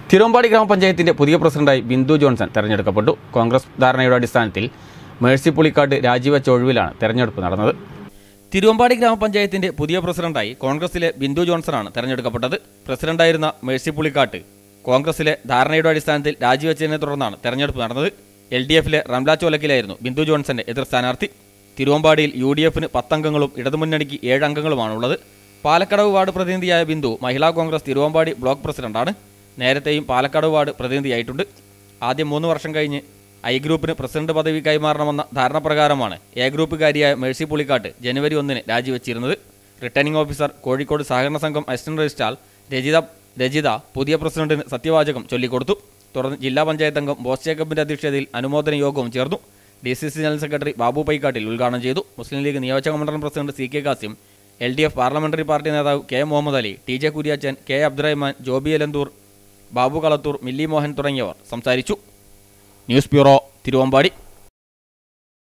തിരുവമ്പാടി ഗ്രാമപഞ്ചായത്തിന്റെ പുതിയ പ്രസിഡന്റായി ബിന്ദു ജോൺസൺ തെരഞ്ഞെടുക്കപ്പെട്ടു. കോൺഗ്രസ് ധാരണയുടെ അടിസ്ഥാനത്തിൽ മേഴ്സി പുളിക്കാട് രാജിവെച്ച ഒഴിവിലാണ് തെരഞ്ഞെടുപ്പ് നടന്നത്. തിരുവമ്പാടി ഗ്രാമപഞ്ചായത്തിന്റെ പുതിയ പ്രസിഡന്റായി കോൺഗ്രസിലെ ബിന്ദു ജോൺസണാണ് തെരഞ്ഞെടുക്കപ്പെട്ടത്. പ്രസിഡന്റായിരുന്ന മേഴ്സി പുളിക്കാട്ട് കോൺഗ്രസിലെ ധാരണയുടെ അടിസ്ഥാനത്തിൽ രാജിവെച്ചതിനെ തുടർന്നാണ് തെരഞ്ഞെടുപ്പ് നടന്നത്. LDFിലെ റംല ചോലക്കിലായിരുന്നു ബിന്ദു ജോൺസന്റെ എതിർ സ്ഥാനാർത്ഥി. തിരുവമ്പാടിയിൽ UDFന് 10 അംഗങ്ങളും ഇടതുമുന്നണിക്ക് 7 അംഗങ്ങളുമാണുള്ളത്. പാലക്കടവ് വാർഡ് പ്രതിനിധിയായ ബിന്ദു മഹിളാ കോൺഗ്രസ് തിരുവമ്പാടി ബ്ലോക്ക് പ്രസിഡന്റാണ്. നേരത്തെയും പാലക്കാട് വാർഡ് പ്രതിനിധിയായിട്ടുണ്ട്. ആദ്യം 3 വർഷം കഴിഞ്ഞ് I ഗ്രൂപ്പിന് പ്രസിഡന്റ് പദവി കൈമാറണമെന്ന ധാരണ പ്രകാരമാണ് A ഗ്രൂപ്പുകാരിയായ മേഴ്സി പുളിക്കാട്ട് ജനുവരി 1 രാജിവെച്ചിരുന്നത്. റിട്ടേണിംഗ് ഓഫീസർ കോഴിക്കോട് സഹകരണ സംഘം അസിസ്റ്റന്റ് രജിസ്ട്രാർ രജിത പുതിയ പ്രസിഡന്റിന് സത്യവാചകം ചൊല്ലിക്കൊടുത്തു. തുടർന്ന് ജില്ലാ പഞ്ചായത്ത് അംഗം ബോസ് ജേക്കബിന്റെ അധ്യക്ഷതയിൽ അനുമോദന യോഗവും ചേർന്നു. DCC general secretary Babu Paikkattil ഉദ്ഘാടനം ചെയ്തു. മുസ്ലിം ലീഗ് നിയോജക മണ്ഡലം president CK Kasim, LDF parliamentary party നേതാവ് K Muhammad Ali, TJ Kuriachan, K Abdurahman, Joby Elanthoor, Babu Kalathoor, Milly Mohan തുടങ്ങിയവർ സംസാരിച്ചു. News bureau, Thiruvambady.